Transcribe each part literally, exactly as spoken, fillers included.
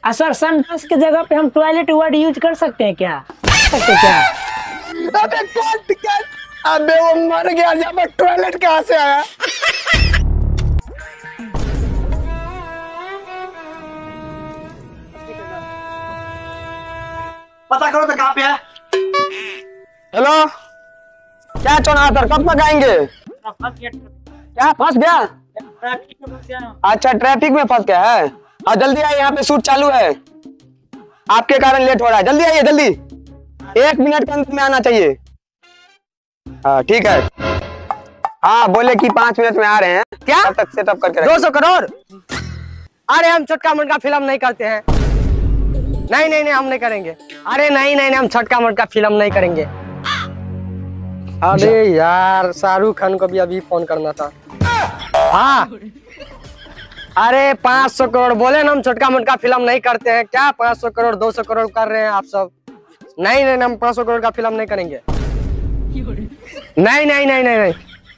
Sir संडास की जगह पे हम टॉयलेट वर्ड यूज कर सकते हैं क्या? सकते क्या? अबे कौन क्या? अबे वो मर गया जब टॉयलेट कहाँ से आया? पता करो तो कहाँ पे है। हेलो, क्या चौनातर कब तक आएंगे? क्या फंस गया? अच्छा ट्रैफिक में फंस गया है। हाँ जल्दी आइए, यहाँ पे शूट चालू है, आपके कारण लेट हो रहा है। जल्दी आइए, जल्दी, एक मिनट के अंदर में आना चाहिए। हाँ ठीक है। हाँ बोले कि पांच मिनट में आ रहे हैं। क्या तब तक सेटअप करके दो सौ करोड़? अरे हम छोटका मोटका फिल्म नहीं करते हैं। नहीं नहीं नहीं हम नहीं करेंगे। अरे नहीं नहीं नहीं हम छोटका मोटका फिल्म नहीं करेंगे। अरे यार शाहरुख खान को भी अभी फोन करना था। हाँ अरे पाँच सौ करोड़ बोले ना, हम छोटका मोटका फिल्म नहीं करते हैं। क्या पाँच सौ करोड़ दो सौ करोड़ कर रहे हैं आप सब? नहीं नहीं हम पाँच सौ करोड़ का फिल्म नहीं करेंगे। नहीं नहीं नहीं नहीं नहीं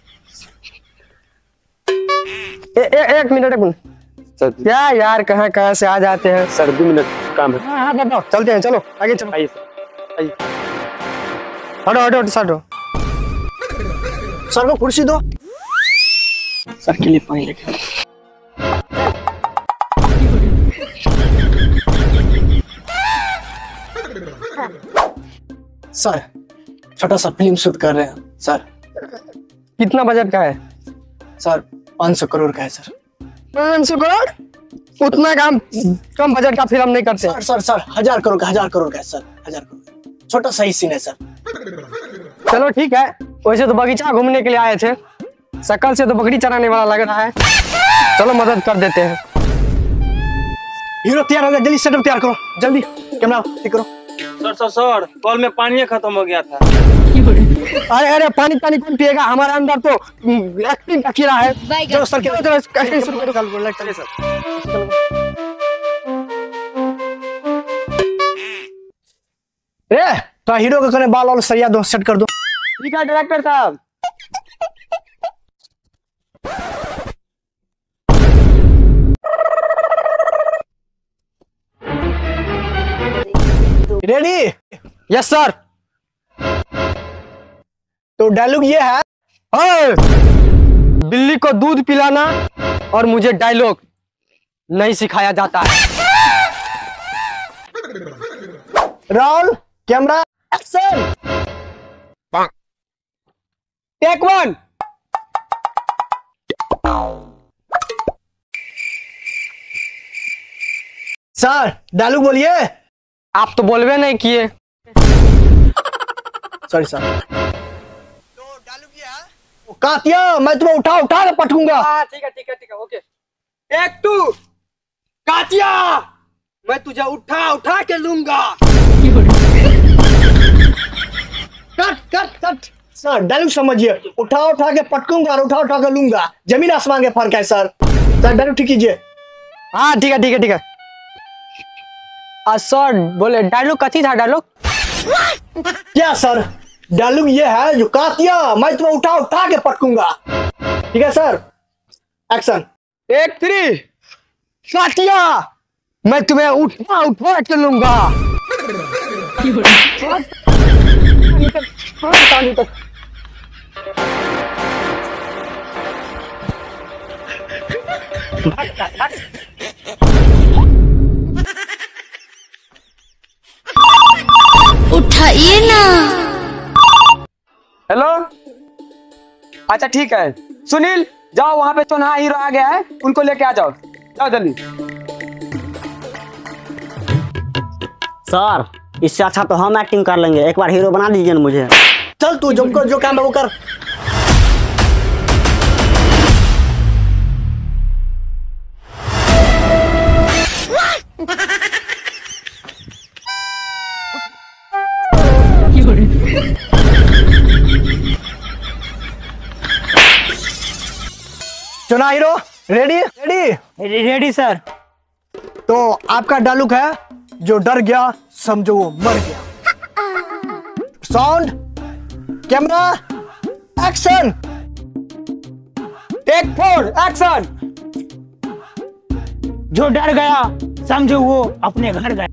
ए, ए, एक मिनट एक मिनट। क्या यार कहाँ कहाँ से आ जाते हैं। सर दो मिनट काम है। हाँ हाँ बताओ, चलते हैं, चलो आगे चलो। आइए सर, आइए। हटो हटो हटो सर, सर को कुर्सी दो। सर के लिए पानी लेके सर छोटा सा फिल्म शूट कर रहे हैं सर। कितना बजट का है? सर पाँच सौ करोड़ का है सर। पाँच सौ करोड़? उतना कम कम बजट का फिल्म नहीं करते। सर सर सर हजार करोड़ का हजार करोड़ का है सर। हजार करोड़ छोटा सा ही सीन है सर। चलो ठीक है। वैसे तो बगीचा घूमने के लिए आए थे, शकल से तो बकरी चराने वाला लग रहा है। चलो मदद कर देते हैं। हीरो तैयार हो गया, जल्दी सेटअप तैयार करो, जल्दी कैमरा ठीक करो। सर सर सर कॉल में पानी खत्म हो गया था। अरे अरे पानी पानी कौन पिएगा? हमारे अंदर तो एक्टिंग का कीड़ा है। चलो सर चलो चलो एक्टिंग शुरू करो। चलिए सर। रे तो हीरो को करे बाल और सरिया दो, सेट कर दो। ठीक है डायरेक्टर साहब। रेडी? Yes sir. तो डायलॉग ये है, ओए, बिल्ली को दूध पिलाना और मुझे डायलॉग नहीं सिखाया जाता है। Roll camera action. Take one. Sir dialogue बोलिए। आप तो बोलवे नहीं किए। Sorry sir. तो डायलॉग ये है, कातिया मैं तुम्हें उठा उठा के पटकूंगा। हाँ ठीक है ठीक है ठीक है ओके। एक टू। कातिया मैं तुझे उठा उठा के लूंगा। Cut cut cut. Sir dialogue समझिए, उठा उठा के पटकूंगा और उठा उठा के लूंगा, जमीन आसमान के फर्क है सर। सर डायलॉग ठीक कीजिए। हाँ ठीक है ठीक है ठीक है। सर बोले डायलॉग कथी था? डायलॉग क्या सर? डायलॉग ये है जो कातिया मैं तुम्हें उठा उठा के पटकूंगा। ठीक है सर, एक्शन। एक थ्री। कातिया मैं तुम्हें उठा उठा के लूंगा। उठाइए ना। हेलो, अच्छा ठीक है। सुनील जाओ, वहां पे चौन्हा हीरो आ गया है, उनको लेके आ जाओ, जाओ जल्दी। सर इससे अच्छा तो हम एक्टिंग कर लेंगे, एक बार हीरो बना दीजिए ना मुझे। चल तू जो जो काम है वो कर। चुना hero ready? Ready ready sir. तो आपका डायलॉग है, जो डर गया समझो वो मर गया। Sound camera action. Take four action. जो डर गया समझो वो अपने घर गया।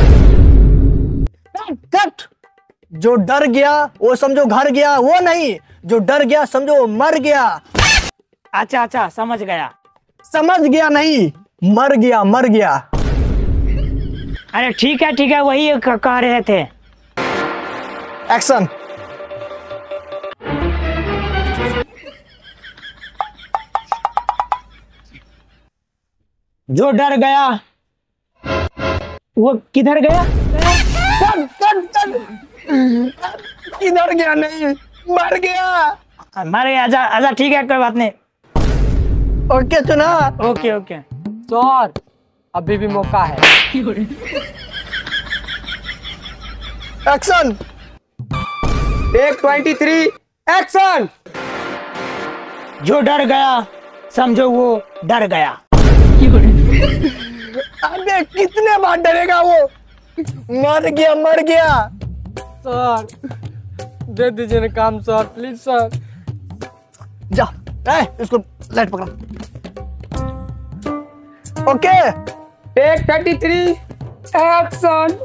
कट। जो डर गया वो समझो घर गया, वो नहीं। जो डर गया समझो मर गया। अच्छा अच्छा समझ गया। समझ गया नहीं, मर गया मर गया। अरे ठीक है ठीक है, वही क- कह रहे थे। एक्शन। जो डर गया वो किधर गया? Cut cut cut. किधर गया नहीं, मर गया। मर गया। आजा आजा ठीक है, कोई बात नहीं। ओके सुना। Okay okay. सर अभी भी मौका है। Action. Take twenty three action. जो डर गया समझो वो डर गया। अबे कितने बार डरेगा वो? मर गया मर गया। सर दे दीजिए ना काम सर, प्लीज सर। जा ए, इसको लाइट पकड़ा। Okay take thirty three action.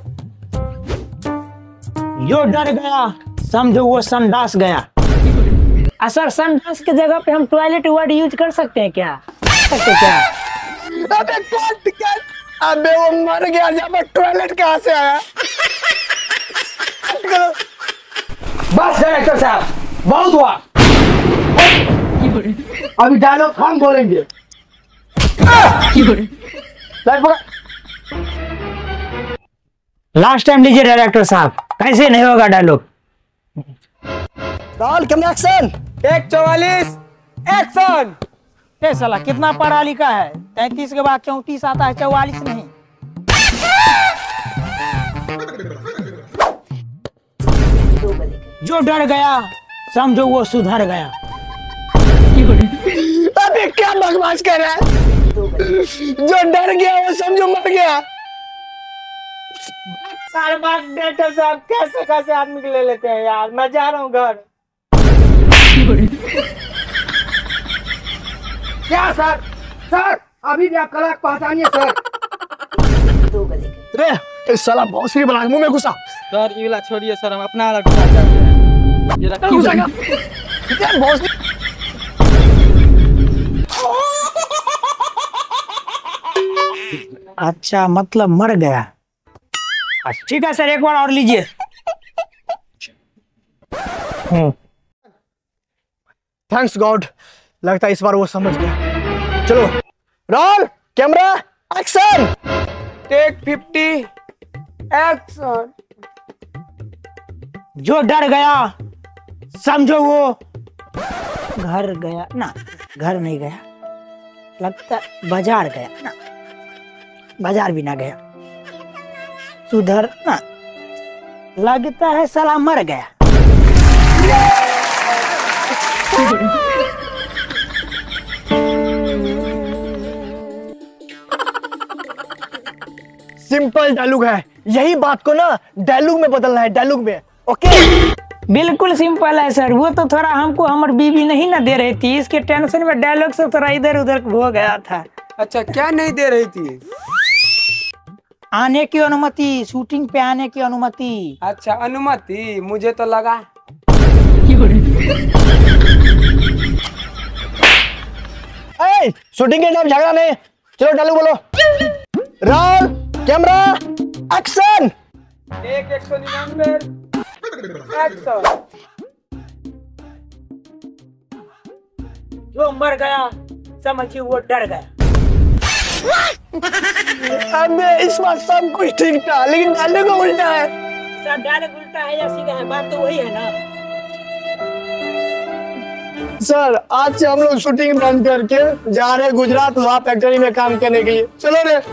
जो डर गया समझो वो संडास गया। आ, सर संडास की जगह पे हम टॉयलेट वर्ड यूज कर सकते हैं क्या? सकते क्या? अबे कट कट। अबे वो मर गया, जब टॉयलेट कहाँ से आया? बस डायरेक्टर साहब, बहुत हुआ। अभी डायलॉग हम बोलेंगे। लाइट पकड़। लास्ट टाइम लीजिए डायरेक्टर साहब, कैसे नहीं होगा dialogue. Roll camera action. Take चौवालीस एक्शन। ए साला कितना पढ़ा लिखा है? तैतीस के बाद चौंतीस आता है, चौवालीस नहीं। जो डर गया समझो वो सुधर गया। अबे क्या बकवास कर रहा है? जो डर गया वो समझो मर गया। सारे बात डायरेक्टर साहब कैसे कैसे आदमी को ले लेते हैं यार। मैं जा रहा हूँ घर। क्या सर? सर अभी भी आप कलाक पहचानिए सर। रे इस साला बहुत सी बना मुंह में घुसा। सर ये वाला छोड़िए सर, हम अपना वाला घुसा करते हैं। ये रखिए। घुसेगा क्या बहुत। अच्छा मतलब मर गया। ठीक है सर, एक बार और लीजिए। थैंक्स गॉड, लगता है इस बार वो समझ गया। चलो roll camera action. Take fifty action. जो डर गया समझो वो घर गया ना, घर नहीं गया, लगता बाजार गया ना, बाजार भी ना गया, सुधर ना, लगता है साला मर गया। सिंपल डायलॉग है, यही बात को ना डायलॉग में बदलना है, डायलॉग में। ओके बिल्कुल सिंपल है सर। वो तो थोड़ा हमको हमारी बीवी नहीं ना दे रही थी, इसके टेंशन में डायलॉग से थोड़ा इधर उधर हो गया था। अच्छा क्या नहीं दे रही थी? आने की अनुमति, शूटिंग पे आने की अनुमति। अच्छा अनुमति, मुझे तो लगा। ए, शूटिंग के टाइम झगड़ा नहीं। चलो डायलॉग बोलो। Roll camera action. एक एक सौ निन्यानवे एक्शन। जो मर गया समझिए वो डर गया। अबे इस बार सब कुछ ठीक था, लेकिन डायलॉग उल्टा है। सर डायलॉग उल्टा है या सीधा है, बात तो वही है ना। सर आज से हम लोग शूटिंग बंद करके जा रहे गुजरात, वहाँ फैक्ट्री में काम करने के लिए। चलो रे।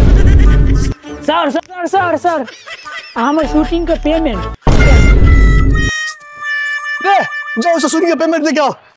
सर सर सर सर हमें शूटिंग का पेमेंट। रे जाओ उसे शूटिंग का पेमेंट दे के आओ।